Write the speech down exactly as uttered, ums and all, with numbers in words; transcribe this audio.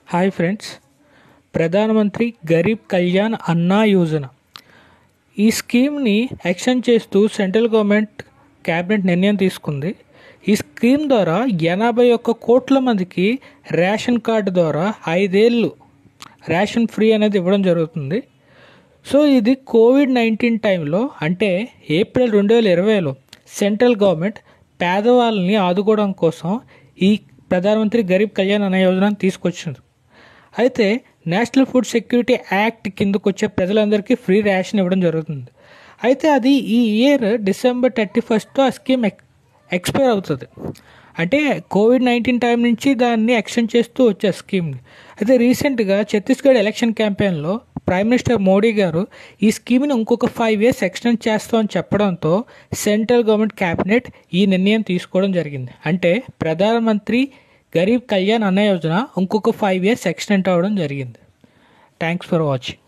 Hi friends, ప్రధానమంత్రి గరీబ్ కళ్యాణ్ అన్నా యోజన ఈ స్కీమ్ని ఎక్స్టెండ్ చేస్తూ సెంట్రల్ గవర్నమెంట్ క్యాబినెట్ నిర్ణయం తీసుకుంది. ఈ స్కీమ్ ద్వారా ఎనభై ఒక్క కోట్ల మందికి రేషన్ కార్డు ద్వారా ఐదేళ్ళు రేషన్ ఫ్రీ అనేది ఇవ్వడం జరుగుతుంది. సో ఇది కోవిడ్ నైన్టీన్ టైంలో అంటే ఏప్రిల్ రెండు వేల ఇరవైలో సెంట్రల్ గవర్నమెంట్ పేదవాళ్ళని ఆదుకోవడం కోసం ఈ ప్రధానమంత్రి గరీబ్ కళ్యాణ్ అన్న యోజనను తీసుకొచ్చింది. అయితే నేషనల్ ఫుడ్ సెక్యూరిటీ యాక్ట్ కిందకు వచ్చే ప్రజలందరికీ ఫ్రీ రేషన్ ఇవ్వడం జరుగుతుంది. అయితే అది ఈ ఇయర్ డిసెంబర్ థర్టీ ఫస్ట్తో ఆ స్కీమ్ ఎక్ ఎక్స్పైర్ అవుతుంది. అంటే కోవిడ్ నైన్టీన్ టైం నుంచి దాన్ని ఎక్స్టెండ్ చేస్తూ వచ్చే స్కీమ్ని. అయితే రీసెంట్గా ఛత్తీస్గఢ్ ఎలక్షన్ క్యాంపెయిన్లో ప్రైమ్ మినిస్టర్ మోడీ గారు ఈ స్కీమ్ని ఇంకొక ఫైవ్ ఇయర్స్ ఎక్స్టెండ్ చేస్తామని చెప్పడంతో సెంట్రల్ గవర్నమెంట్ క్యాబినెట్ ఈ నిర్ణయం తీసుకోవడం జరిగింది. అంటే ప్రధానమంత్రి గరీబ్ కళ్యాణ్ అన్న యోజన ఇంకొక ఫైవ్ ఇయర్స్ ఎక్స్టెండ్ అవ్వడం జరిగింది. Thanks for watching.